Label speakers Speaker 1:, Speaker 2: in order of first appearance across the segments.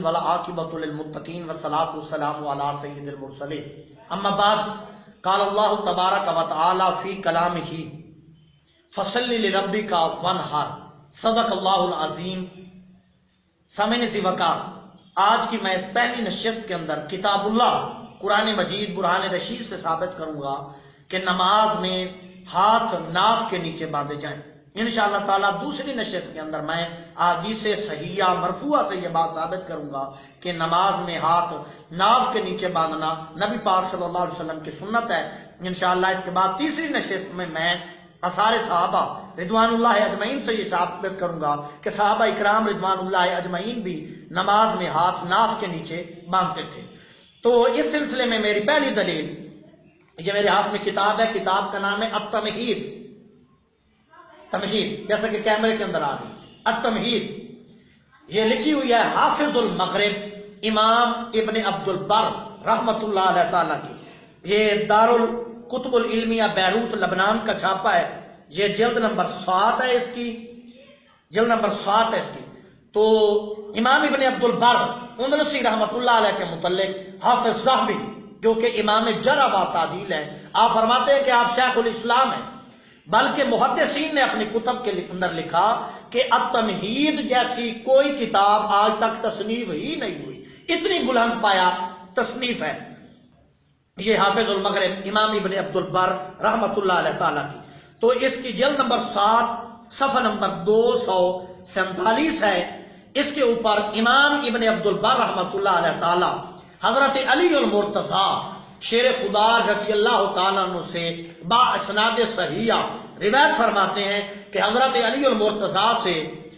Speaker 1: والعاقبۃ للمتقین والصلاۃ والسلام علی سید المرسلین اما بعد قال اللہ تبارک و تعالی فی کلامہ فصل لربک وانحر صدق اللہ العظیم۔ سامعین سی وقار، آج کی میں اس پہلی نشست کے اندر کتاب اللہ قرآن مجید برہان رشید سے ثابت کروں گا کہ نماز میں ہاتھ ناف کے نیچے باندھے جائیں۔ انشاءاللہ تعالیٰ دوسری نشست کے اندر میں احادیث صحیحہ مرفوعہ سے یہ بات ثابت کروں گا کہ نماز میں ہاتھ ناف کے نیچے باندھنا نبی پاک صلی اللہ علیہ وسلم کی سنت ہے۔ انشاءاللہ اس کے بعد تیسری نشست میں آثار صحابہ رضوان اللہ اجمعین سے یہ ثابت کروں گا کہ صحابہ اکرام رضوان اللہ اجمعین بھی نماز میں ہاتھ ناف کے نیچے باندھتے تھے۔ تو اس سلسلے میں میری پہلی دلیل، یہ میرے ہاتھ میں کتاب ہے، کتاب کا نام ہے التمہید، تمہید جیسا کہ کیمرے کے اندر آ گئی، التمہید، یہ لکھی ہوئی ہے حافظ المغرب امام ابن عبد البر رحمۃ اللہ علیہ تعالیٰ کی۔ یہ دار الکتب العلمیہ بیروت لبنان کا چھاپا ہے، یہ جلد نمبر 7 ہے اس کی، جلد نمبر 7 ہے اس کی۔ تو امام ابن عبد البر اندلسی رحمۃ اللہ علیہ کے متعلق حافظ ذہبی جو کہ امام جرح و تعدیل ہے، آپ فرماتے ہیں کہ آپ شیخ الاسلام ہیں، بلکہ محدثین نے اپنی کتب کے اندر لکھا کہ التمہید جیسی کوئی کتاب آج تک تصنیف ہی نہیں ہوئی، اتنی بلند پایا تصنیف ہے یہ حافظ المغرب امام ابن عبد البر رحمۃ اللہ علیہ تعالیٰ کی۔ تو اس کی جلد نمبر 7 صفحہ نمبر 247 ہے، اس کے اوپر امام ابن عبد البر رحمۃ اللہ علیہ تعالیٰ حضرت علی المرتضیٰ شیر خدا رضی اللہ تعالیٰ عنہ سے با اسناد صحیحہ روایت فرماتے ہیں کہ حضرت علی المرتضیٰ سے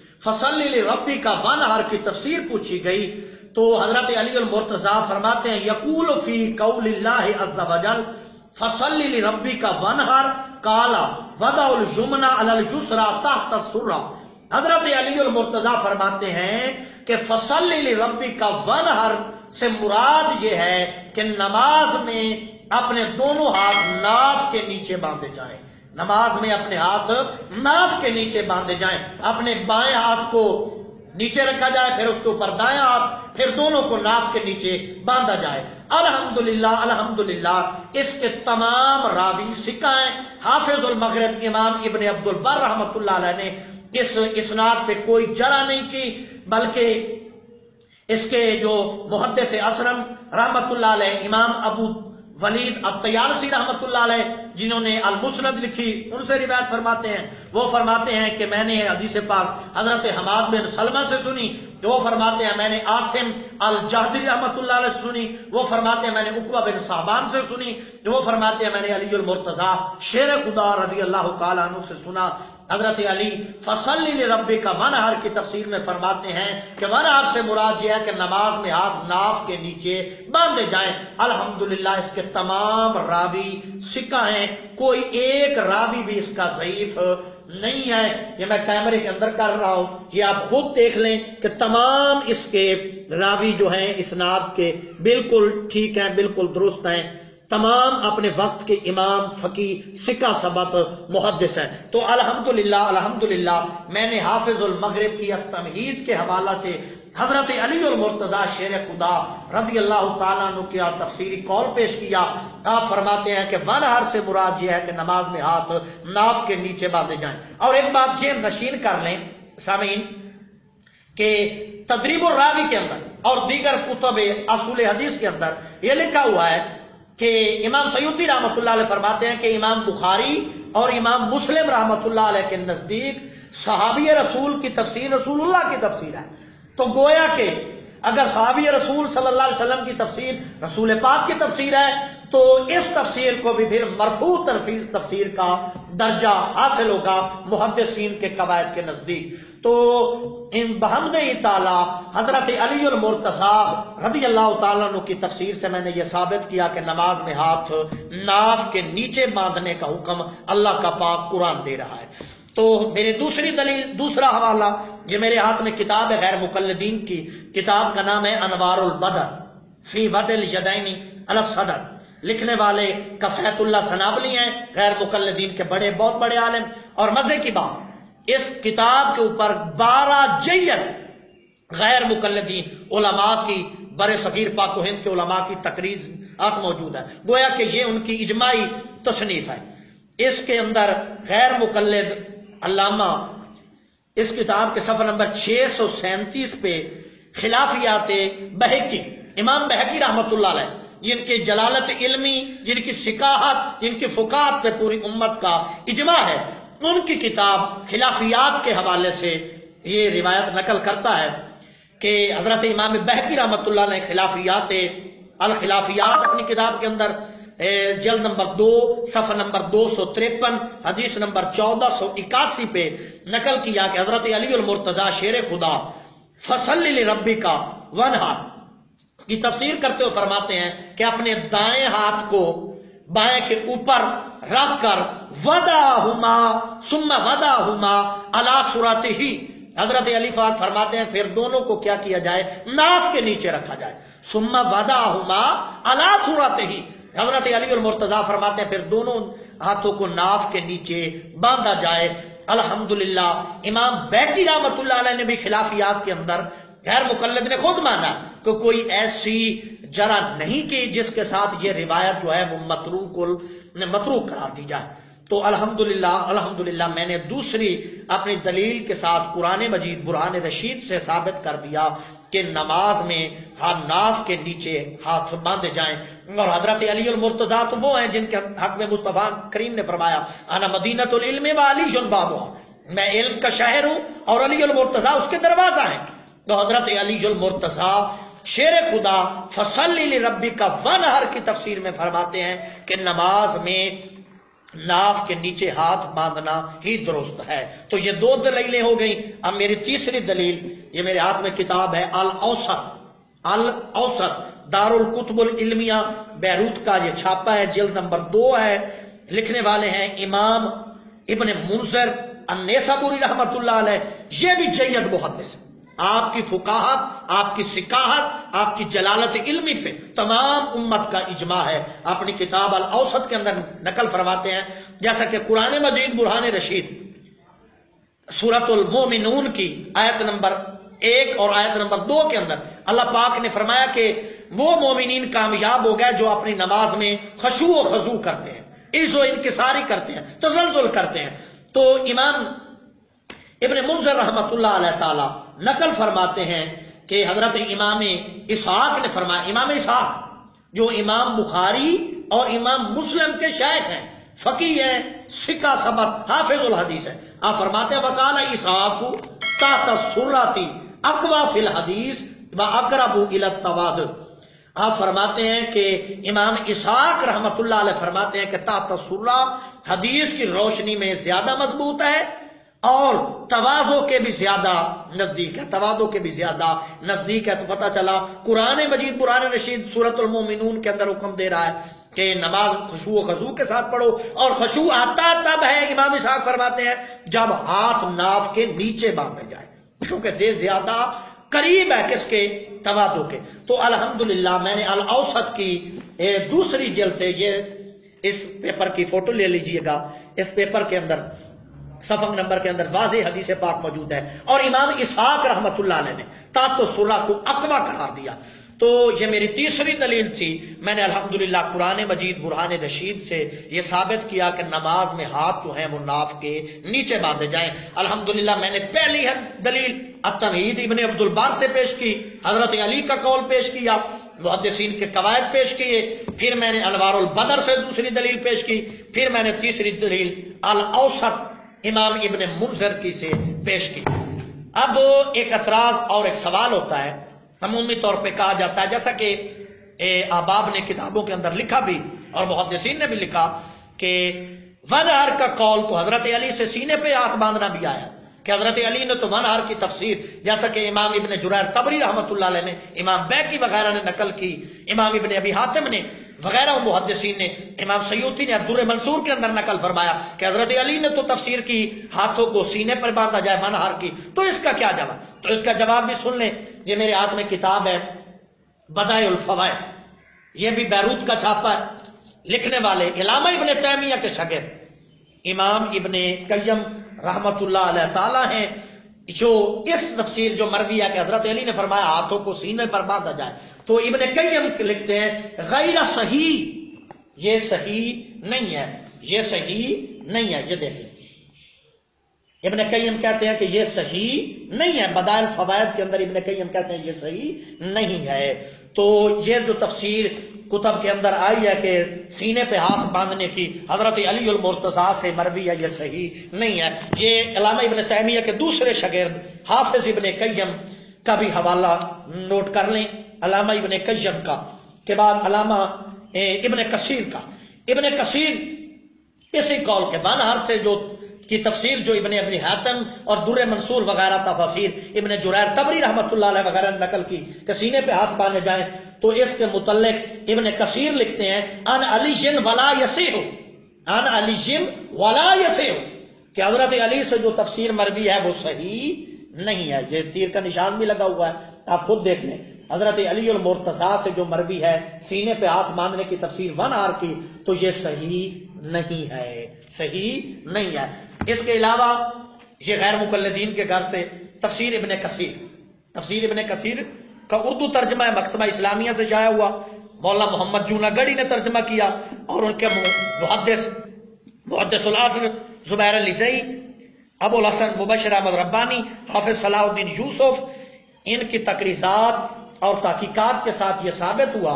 Speaker 1: فصل لربک وانحر کی تفسیر پوچھی گئی تو حضرت علی المرتضیٰ فرماتے ہیں یقول فی قول اللہ عز وجل فصل لربک وانحر قال وضع الجمنہ علی الجسرى تحت السرہ۔ حضرت علی المرتضیٰ فرماتے ہیں کہ فصل لربک وانحر سے مراد یہ ہے کہ نماز میں اپنے دونوں ہاتھ ناف کے نیچے باندھے جائیں، نماز میں اپنے ہاتھ ناف کے نیچے باندھے جائیں، اپنے بائیں ہاتھ کو نیچے رکھا جائے، پھر اس کے اوپر دائیں ہاتھ، پھر دونوں کو ناف کے نیچے باندھا جائے۔ الحمدللہ الحمدللہ اس کے تمام راوی ثقہ ہیں۔ حافظ المغرب امام ابن عبد البر رحمۃ اللہ علیہ نے اس اسناد پہ کوئی جرح نہیں کی، بلکہ اس کے جو محدث اسرم رحمت اللہ علیہ امام ابو ولید الطیالسی رحمت اللہ علیہ جنہوں نے المسند لکھی ان سے روایت فرماتے ہیں، وہ فرماتے ہیں کہ میں نے حدیث پاک حضرت حماد بن سلمہ سے سنی، وہ فرماتے ہیں میں نے عاصم الجہدری رحمت اللہ علیہ سے سنی، وہ فرماتے ہیں میں نے عقبہ بن صحبان سے سنی، وہ فرماتے ہیں میں نے علی المرتضیٰ شیر خدا رضی اللہ تعالیٰ عنہ سے سنا۔ حضرت علی فصل لربک وانحر کی تفسیر میں فرماتے ہیں کہ وانحر سے مراد یہ ہے کہ نماز میں ہاتھ ناف کے نیچے باندھے جائیں۔ الحمدللہ اس کے تمام راوی ثقہ ہیں، کوئی ایک راوی بھی اس کا ضعیف نہیں ہے۔ یہ میں کیمرے کے اندر کر رہا ہوں، یہ آپ خود دیکھ لیں کہ تمام اس کے راوی جو ہیں اسناد کے بالکل ٹھیک ہیں، بالکل درست ہیں، تمام اپنے وقت کے امام فقیہ ثقہ ثبت محدث ہیں۔ تو الحمدللہ الحمدللہ میں نے حافظ المغرب کی التمہید کے حوالہ سے حضرت علی المرتضیٰ شیر خدا رضی اللہ تعالیٰ عنہ کی تفسیری قول پیش کیا۔ آپ فرماتے ہیں کہ وانحر سے مراد یہ ہے کہ نماز میں ہاتھ ناف کے نیچے باندھے جائیں۔ اور ایک بات یہ نشین کر لیں سامعین کہ تدریب الراوی کے اندر اور دیگر کتب اصول حدیث کے اندر یہ لکھا ہوا ہے کہ امام سیوطی رحمۃ اللہ علیہ فرماتے ہیں کہ امام بخاری اور امام مسلم رحمۃ اللہ علیہ کے نزدیک صحابی رسول کی تفسیر رسول اللہ کی تفسیر ہے۔ تو گویا کہ اگر صحابی رسول صلی اللہ علیہ وسلم کی تفسیر رسول پاک کی تفسیر ہے تو اس تفسیر کو بھی پھر مرفوع تفسیر کا درجہ حاصل ہوگا محدثین کے قواعد کے نزدیک۔ تو ان بحمد تعالی حضرت علی المرتضیٰ رضی اللہ تعالیٰ عنہ کی تفسیر سے میں نے یہ ثابت کیا کہ نماز میں ہاتھ ناف کے نیچے باندھنے کا حکم اللہ کا پاک قرآن دے رہا ہے۔ تو میری دوسری دلیل، دوسرا حوالہ یہ میرے ہاتھ میں کتاب ہے غیر مقلدین کی، کتاب کا نام ہے انوار البدر فی وضع الیدین علی الصدر، لکھنے والے کفایت اللہ سنابلی ہیں، غیر مقلدین کے بڑے بہت بڑے عالم۔ اور مزے کی بات اس کتاب کے اوپر 12 جلد غیر مقلدین علماء کی بر صغیر پاک و ہند کے علماء کی تقریرات موجود ہے، گویا کہ یہ ان کی اجماعی تصنیف ہے۔ اس کے اندر غیر مقلد علامہ اس کتاب کے صفحہ نمبر 637 پہ خلافیات بہقی، امام بہقی رحمۃ اللہ علیہ، جن کی جلالت علمی، جن کی ثقاہت، جن کی فقاہت پہ پوری امت کا اجماع ہے، ان کی کتاب خلافیات کے حوالے سے یہ روایت نقل کرتا ہے کہ حضرت امام بہقی رحمۃ اللہ علیہ خلافیات الخلافیات اپنی کتاب کے اندر جلد نمبر 2 صفحہ نمبر 253 حدیث نمبر 1481 پہ نقل کیا کہ حضرت علی المرتضیٰ شیر خدا فصلی لربک وانحر کی تفسیر کرتے ہوئے فرماتے ہیں کہ اپنے دائیں ہاتھ کو بائیں کے اوپر رکھ کر وضعہما ثم وضعہما علی صورتہ، حضرت علی فاضل فرماتے ہیں پھر دونوں کو کیا کیا جائے، ناف کے نیچے رکھا جائے، ثم وضعہما علی صورتہ، حضرت علی المرتضیٰ فرماتے ہیں پھر دونوں ہاتھوں کو ناف کے نیچے باندھا جائے۔ الحمدللہ امام بہقی رحمۃ اللہ علیہ نے بھی خلافیات کے اندر غیر مقلد نے خود مانا کہ کوئی ایسی جرح نہیں کی جس کے ساتھ یہ روایت جو ہے وہ متروک قرار دی جائے۔ تو الحمدللہ میں نے دوسری اپنی دلیل کے ساتھ قرآن مجید برہان رشید سے ثابت کر دیا کہ نماز میں ناف کے نیچے ہاتھ باندھے جائیں، اور حضرت علی المرتضیٰ تو وہ ہیں جن کے حق میں مصطفیٰ کریم نے فرمایا انا مدینۃ العلم وعلی بابها، میں علم کا شہر ہوں اور علی المرتضیٰ اس کے دروازہ ہیں۔ تو حضرت علی المرتضیٰ شیر خدا فصلی لربک وانحر کی تفسیر میں فرماتے ہیں کہ نماز میں ناف کے نیچے ہاتھ باندھنا ہی درست ہے۔ تو یہ دو دلیلیں ہو گئیں۔ اب میری تیسری دلیل، یہ میرے ہاتھ میں کتاب ہے الاوسط دارالکتب العلمیہ بیروت کا یہ چھاپا ہے، جلد نمبر 2 ہے، لکھنے والے ہیں امام ابن منذر النیسابوری رحمۃ اللہ علیہ، یہ بھی جید محدث ہے، آپ کی فقاہت، آپ کی ثقاہت، آپ کی جلالت علمی پہ تمام امت کا اجماع ہے۔ اپنی کتاب الاوسط کے اندر نقل فرماتے ہیں جیسا کہ قرآن مجید برہان رشید سورۃ المومنون کی آیت نمبر 1 اور آیت نمبر 2 کے اندر اللہ پاک نے فرمایا کہ وہ مومنین کامیاب ہو گئے جو اپنی نماز میں خشوع و خضوع کرتے ہیں، عز و انکساری کرتے ہیں، تزلزل کرتے ہیں۔ تو امام ابن منذر رحمۃ اللہ علیہ تعالی نقل فرماتے ہیں کہ حضرت امام اسحاق نے فرمایا، امام اسحاق جو امام بخاری اور امام مسلم کے شیخ ہیں، فقیہ ہیں، ثقہ ثبت حافظ الحدیث ہیں، آپ فرماتے ہیں وقال اسحاق تحت السرۃ اقوی فی الحدیث واقرب الی التواد، آپ فرماتے ہیں کہ امام اسحاق رحمۃ اللہ علیہ فرماتے ہیں کہ تحت السرۃ حدیث کی روشنی میں زیادہ مضبوط ہے اور تواضع کے بھی زیادہ نزدیک ہے، تواضع کے بھی زیادہ نزدیک ہے۔ تو پتہ چلا قرآن مجید قرآن رشید سورۃ المومنون کے اندر حکم دے رہا ہے کہ نماز خشوع و خضوع کے ساتھ پڑھو، اور خشوع آتا تب ہے، امام اسحاق فرماتے ہیں جب ہاتھ ناف کے نیچے باندھے جائے، کیونکہ یہ زیادہ قریب ہے کس کے، تواضع کے۔ تو الحمدللہ میں نے الاوسط کی دوسری جلد سے، یہ اس پیپر کی فوٹو لے لیجئے گا، اس پیپر کے اندر صفحہ نمبر کے اندر واضح حدیث پاک موجود ہے، اور امام اسحاق رحمۃ اللہ علیہ نے تحت السرۃ کو اقوی قرار دیا۔ تو یہ میری تیسری دلیل تھی، میں نے الحمدللہ قرآن مجید برہان رشید سے یہ ثابت کیا کہ نماز میں ہاتھ جو ہیں وہ ناف کے نیچے باندھے جائیں۔ الحمدللہ میں نے پہلی دلیل التمہید ابن عبد البر سے پیش کی، حضرت علی کا قول پیش کیا، محدثین کے قواعد پیش کیے، پھر میں نے انوار البدر سے دوسری دلیل پیش کی، پھر میں نے تیسری دلیل الاوسط امام ابن منذر کی سے پیش کی۔ اب ایک اعتراض اور ایک سوال ہوتا ہے، عمومی طور پہ کہا جاتا ہے، جیسا کہ احباب نے کتابوں کے اندر لکھا بھی اور محدثین نے بھی لکھا کہ وانحر کا قول تو حضرت علی سے سینے پہ ہاتھ باندھنا بھی آیا کہ حضرت علی نے تو وانحر کی تفسیر، جیسا کہ امام ابن جریر طبری رحمۃ اللہ علیہ نے، امام بیقی وغیرہ نے نقل کی، امام ابن ابی حاتم نے وغیرہ محدثین نے، امام سیوطی نے الدر منصور کے اندر نقل فرمایا کہ حضرت علی نے تو تفسیر کی ہاتھوں کو سینے پر باندھا جائے وانحر کی، تو اس کا کیا جواب؟ تو اس کا جواب بھی سن لیں، یہ میرے ہاتھ میں کتاب ہے بدائع الفوائد، یہ بھی بیروت کا چھاپا ہے، لکھنے والے علامہ ابن تیمیہ کے شاگرد امام ابن قیم رحمۃ اللہ علیہ تعالی ہیں، جو اس تفسیر جو مروی ہے کہ حضرت علی نے فرمایا ہاتھوں کو سینے پر باندھا جائے، تو ابن قیم لکھتے ہیں غیر صحیح، یہ صحیح نہیں ہے، یہ صحیح نہیں ہے۔ یہ دیکھیں ابن قیم کہتے ہیں کہ یہ صحیح نہیں ہے، بدائل فوائد کے اندر ابن قیم کہتے ہیں یہ صحیح نہیں ہے۔ تو یہ جو تفسیر کتب کے اندر آئی ہے کہ سینے پہ ہاتھ باندھنے کی حضرت علی المرتضیٰ سے مروی ہے، یہ صحیح نہیں ہے۔ یہ علامہ ابن تیمیہ کے دوسرے شاگرد حافظ ابن قیم کا بھی حوالہ نوٹ کر لیں، علامہ ابن قیم کا کے بعد علامہ ابن کثیر کا۔ ابن کثیر اسی قول کے بانہر سے جو کی تفسیر جو ابن ابی حاتم اور در منصور وغیرہ تفاسیر ابن جریر طبری رحمۃ اللہ علیہ وغیرہ نے نقل کی کہ سینے پہ ہاتھ باندھے جائیں، تو اس کے متعلق ابن کثیر لکھتے ہیں ان علی ولا یصح، ان علی ولا یصح، کہ حضرت علی سے جو تفسیر مروی ہے وہ صحیح نہیں ہے۔ یہ تیر کا نشان بھی لگا ہوا ہے، آپ خود دیکھ لیں۔ حضرت علی المرتضیٰ سے جو مروی ہے سینے پہ ہاتھ باندھنے کی تفسیر ون آر کی، تو یہ صحیح نہیں ہے، صحیح نہیں ہے۔ اس کے علاوہ یہ غیر مقلدین کے گھر سے تفسیر ابن کثیر، تفسیر ابن کثیر کا اردو ترجمہ مکتبہ اسلامیہ سے شائع ہوا، مولانا محمد جوناگڑھی نے ترجمہ کیا، اور ان کے محدث العصر زبیر الزئی، ابو الحسن مبشر احمد ربانی، حافظ صلاح الدین یوسف، ان کی تقریضات اور تحقیقات کے ساتھ یہ ثابت ہوا،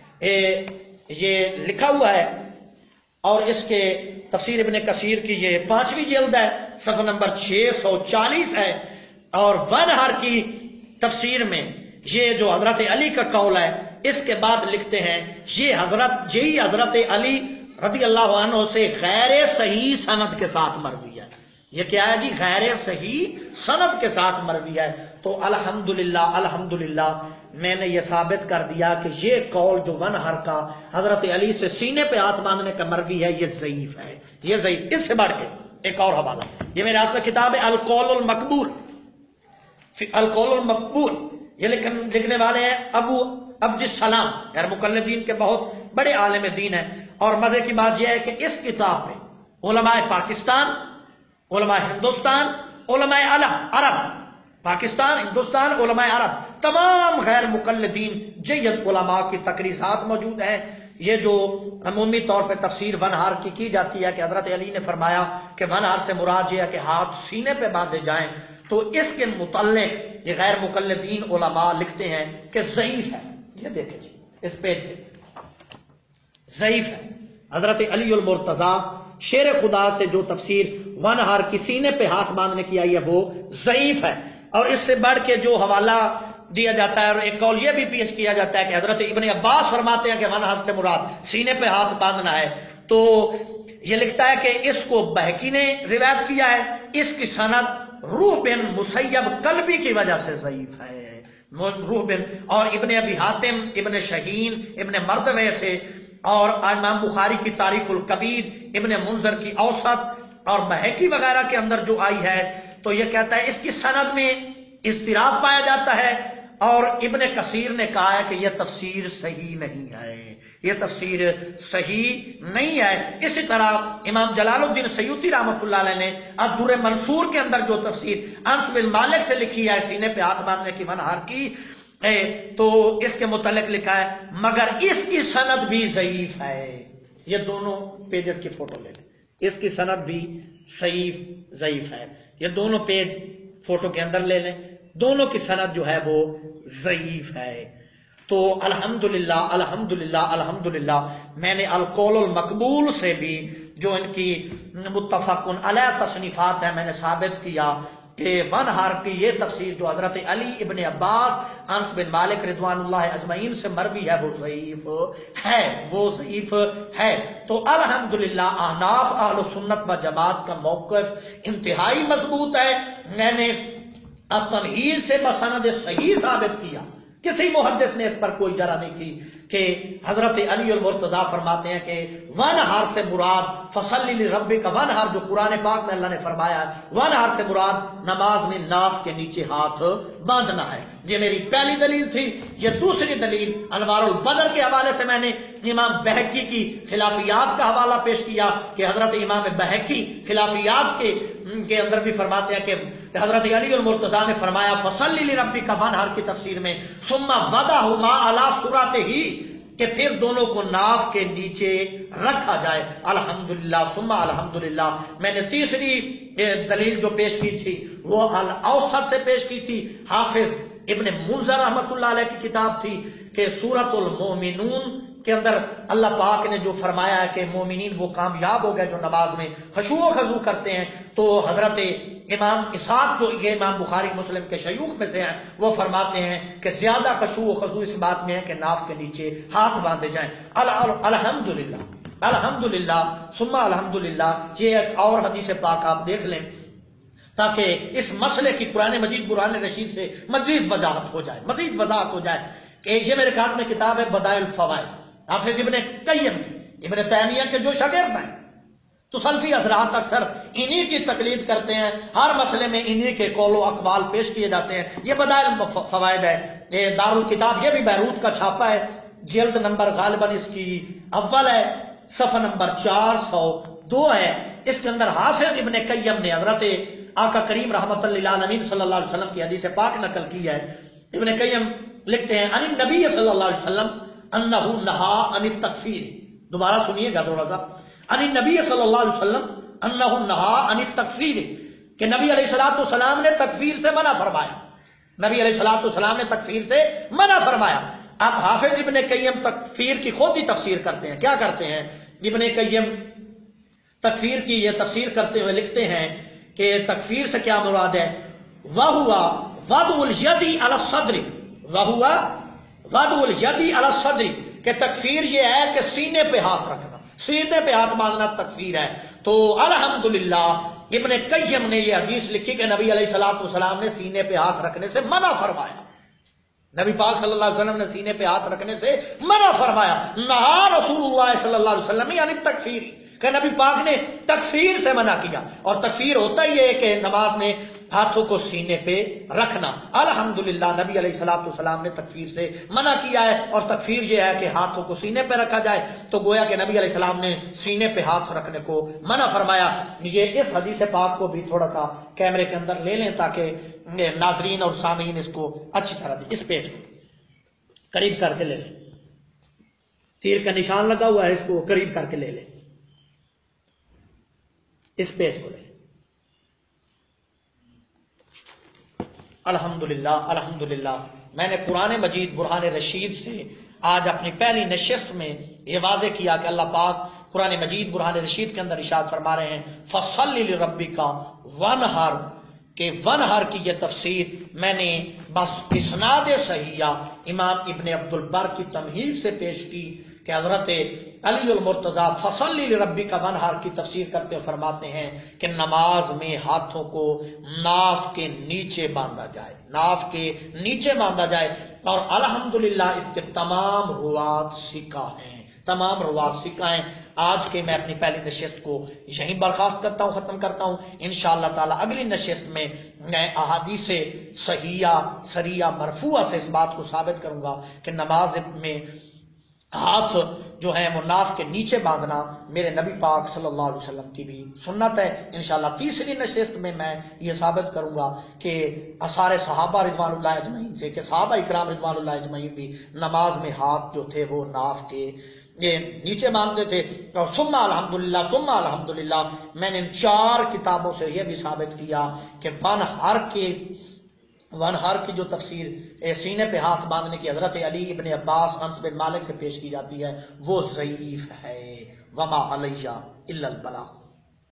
Speaker 1: یہ لکھا ہوا ہے، اور اس کے تفسیر ابن کثیر کی یہ 5ویں جلد ہے، صفحہ نمبر 640 ہے، اور ونہر کی تفسیر میں یہ جو حضرت علی کا قول ہے، اس کے بعد لکھتے ہیں یہی حضرت علی رضی اللہ عنہ سے غیر صحیح سند کے ساتھ مروی ہے۔ یہ کیا ہے جی؟ غیر صحیح سند کے ساتھ مروی ہے۔ تو الحمدللہ میں نے یہ ثابت کر دیا کہ یہ قول جو ونہر کا حضرت علی سے سینے پہ ہاتھ باندھنے کا مروی ہے، یہ ضعیف ہے، یہ ضعیف۔ اس سے بڑھ کے ایک اور حوالہ، یہ میرے ہاتھ میں کتاب ہے القول المقبول، القول المقبول، یہ لکھنے والے ہیں ابو عبد السلام، غیر مقلدین کے بہت بڑے عالم دین ہیں۔ اور مزے کی بات یہ ہے کہ اس کتاب میں علماء پاکستان، علماء ہندوستان، علماء عرب، پاکستان، ہندوستان، علماء عرب، تمام غیر مقلدین جید علماء کی تقریضات موجود ہیں۔ یہ جو عمومی طور پہ تفسیر ونہار کی جاتی ہے کہ حضرت علی نے فرمایا کہ ونہار سے مراد یہ ہے کہ ہاتھ سینے پہ باندھے جائیں، تو اس کے متعلق یہ غیر مقلدین علماء لکھتے ہیں کہ ضعیف ہے۔ یہ دیکھیں جی اس پیج پہ ضعیف ہے۔ حضرت علی المرتضیٰ شیر خدا سے جو تفسیر ونہار کی سینے پہ ہاتھ باندھنے کی آئی ہے وہ ضعیف ہے۔ اور اس سے بڑھ کے جو حوالہ دیا جاتا ہے، اور ایک قول یہ بھی پیش کیا جاتا ہے کہ حضرت ابن عباس فرماتے ہیں کہ ونہار سے مراد سینے پہ ہاتھ باندھنا ہے، تو یہ لکھتا ہے کہ اس کو بہقی نے روایت کیا ہے، اس کی سند روح بن مسیب قلبی کی وجہ سے ضعیف ہے، روح بن، اور ابن ابی حاتم، ابن شہین، ابن مردوے سے، اور امام بخاری کی تاریخ الکبیر، ابن منذر کی اوسط اور بہقی وغیرہ کے اندر جو آئی ہے، تو یہ کہتا ہے اس کی سند میں اضطراب پایا جاتا ہے، اور ابن کثیر نے کہا ہے کہ یہ تفسیر صحیح نہیں ہے، یہ تفسیر صحیح نہیں ہے۔ اسی طرح امام جلال الدین سیوطی رحمۃ اللہ علیہ نے الدر منصور کے اندر جو تفسیر انس بن مالک سے لکھی ہے سینے پہ ہاتھ باندھنے کی ونہار کی، تو اس کے متعلق لکھا ہے مگر اس کی سند بھی ضعیف ہے۔ یہ دونوں پیجز کی فوٹو لے لیں، اس کی سند بھی ضعیف ہے، یہ دونوں پیج فوٹو کے اندر لے لیں، دونوں کی سند جو ہے وہ ضعیف ہے۔ تو الحمدللہ میں نے القول المقبول سے بھی جو ان کی متفق علیہ تصنیفات ہیں میں نے ثابت کیا کہ ونہار کی یہ تفسیر جو حضرت علی ابن عباس انس بن مالک رضوان اللہ اجمعین سے مروی ہے وہ ضعیف ہے، تو الحمدللہ احناف اہل سنت و جماعت کا موقف انتہائی مضبوط ہے۔ میں نے التمہید سے بسند صحیح ثابت کیا، کسی محدث نے اس پر کوئی جرح نہیں کی کہ حضرت علی المرتضیٰ فرماتے ہیں کہ ونہار سے مراد فصلی لربک، ونہار جو قرآن پاک میں اللہ نے فرمایا ہے، ونہار سے مراد نماز میں ناف کے نیچے ہاتھ باندھنا ہے۔ یہ میری پہلی دلیل تھی۔ یہ دوسری دلیل انوار البدر کے حوالے سے میں نے امام بہقی کی خلافیات کا حوالہ پیش کیا کہ حضرت امام بہقی خلافیات کے اندر بھی فرماتے ہیں کہ حضرت علی المرتضیٰ نے فرمایا فصلی لربک وانحر کی تفسیر میں ثم وضعہما علی صورتہ کہ پھر دونوں کو ناف کے نیچے رکھا جائے. الحمدللہ ثم الحمدللہ. میں نے تیسری دلیل جو پیش کی تھی وہ الاوسط سے پیش کی تھی. حافظ ابن منذر رحمۃ اللہ علیہ کی کتاب تھی کہ سورۃ المومنون کے اندر اللہ پاک نے جو فرمایا ہے کہ مومنین وہ کامیاب ہو گئے جو نماز میں خشوع و خضوع کرتے ہیں. تو حضرت امام اسحاق جو یہ امام بخاری مسلم کے شیوخ میں سے ہیں وہ فرماتے ہیں کہ زیادہ خشوع و خضوع اس بات میں ہے کہ ناف کے نیچے ہاتھ باندھے جائیں. الحمدللہ الحمدللہ ثم الحمدللہ. یہ ایک اور حدیث پاک آپ دیکھ لیں تاکہ اس مسئلے کی قرآن مجید برہان رشید سے مزید وضاحت ہو جائے کہ یہ میرے ہاتھ میں کتاب ہے بدائع الفوائد حافظ ابن قیم کی، ابن تیمیہ کے جو شاگرد ہیں. تو سلفی حضرات اکثر انہی کی تقلید کرتے ہیں، ہر مسئلے میں انہی کے قول و اقوال پیش کیے جاتے ہیں. یہ بدائع الفوائد ہے، یہ دارالکتاب، یہ بھی بیروت کا چھاپا ہے، جلد نمبر غالباً اس کی اول ہے، صفحہ نمبر 402 ہے. اس کے اندر حافظ ابن قیم نے حضرت آقا کریم رحمت اللہ علیہ صلی اللہ علیہ وسلم کی حدیث پاک نقل کی ہے. ابن قیم لکھتے ہیں عن النبی صلی اللہ علیہ وسلم انہ نہا عن التکفیر. دوبارہ سنیے گا تھوڑا سا. عن النبی صلی اللہ علیہ وسلم انہ نہا عن التکفیر کہ نبی علیہ الصلوۃ والسلام نے تکفیر سے منع فرمایا. نبی علیہ الصلوۃ والسلام نے تکفیر سے منع فرمایا. اب حافظ ابن قیم تکفیر کی خود ہی تفسیر کرتے ہیں. کیا کرتے ہیں ابن قیم تکفیر کی یہ تفسیر کرتے ہوئے لکھتے ہیں کہ تکفیر سے کیا مراد ہے؟ وَهُوَ وَضْعُ الْيَدِ عَلَى الصَّدْرِ وَهُوَ وَضْعُ الْيَدِ عَلَى الصَّدْرِ کہ تکفیر یہ ہے کہ سینے پہ ہاتھ رکھنا، سینے پہ ہاتھ باندھنا تکفیر ہے. تو الحمدللہ ابن قیم نے یہ حدیث لکھی کہ نبی علیہ الصلوۃ والسلام نے سینے پہ ہاتھ رکھنے سے منع فرمایا. نبی پاک صلی اللہ علیہ وسلم نے سینے پہ ہاتھ رکھنے سے منع فرمایا. نہا رسول اللہ صلی اللہ علیہ وسلم یعنی تکفیر کہ نبی پاک نے تکفیر سے منع کیا. اور تکفیر ہوتا ہی ہے کہ نماز میں ہاتھوں کو سینے پہ رکھنا. الحمدللہ نبی علیہ الصلوۃ والسلام نے تکفیر سے منع کیا ہے اور تکفیر یہ ہے کہ ہاتھوں کو سینے پہ رکھا جائے. تو گویا کہ نبی علیہ السلام نے سینے پہ ہاتھ رکھنے کو منع فرمایا. یہ اس حدیث پاک کو بھی تھوڑا سا کیمرے کے اندر لے لیں تاکہ ناظرین اور سامعین اس کو اچھی طرح دیں. اس پیج کو قریب کر کے لے لیں، تیر کا نشان لگا ہوا ہے، اس کو قریب کر کے لے لیں. اس پیج کو لے. الحمدللہ الحمدللہ. میں نے قرآن مجید برہان رشید سے آج اپنی پہلی نشست میں یہ واضح کیا کہ اللہ پاک قرآن مجید برہان رشید کے اندر ارشاد فرما رہے ہیں فصلی لربک وانحر کہ ونحر کی یہ تفسیر میں نے بس اسناد صحیحہ امام ابن عبد البر کی تمہید سے پیش کی کہ حضرت علی المرتضیٰ فصلی لربک وانحر کی تفسیر کرتے ہوئے فرماتے ہیں کہ نماز میں ہاتھوں کو ناف کے نیچے باندھا جائے، ناف کے نیچے باندھا جائے. اور الحمدللہ اس کے تمام روات ثقہ ہیں، تمام روات ثقہ ہیں. آج کے میں اپنی پہلی نشست کو یہیں برخاست کرتا ہوں، ختم کرتا ہوں. انشاءاللہ تعالی اگلی نشست میں احادیث صحیحہ سریہ مرفوعہ سے اس بات کو ثابت کروں گا کہ نماز میں ہاتھ جو ہے وہ ناف کے نیچے باندھنا میرے نبی پاک صلی اللہ علیہ وسلم کی بھی سنت ہے. انشاءاللہ تیسری نشست میں یہ ثابت کروں گا کہ آثار صحابہ رضوان اللہ اجمعین سے کہ صحابہ اکرام رضوان اللہ اجمعین بھی نماز میں ہاتھ جو تھے وہ ناف کے نیچے باندھتے تھے. اور ثم الحمدللہ میں نے ان 4 کتابوں سے یہ بھی ثابت کیا کہ ونحر کی جو تفسیر سینے پہ ہاتھ باندھنے کی حضرت علی ابن عباس انس بن مالک سے پیش کی جاتی ہے وہ ضعیف ہے. وما علیہ الا البلاغ.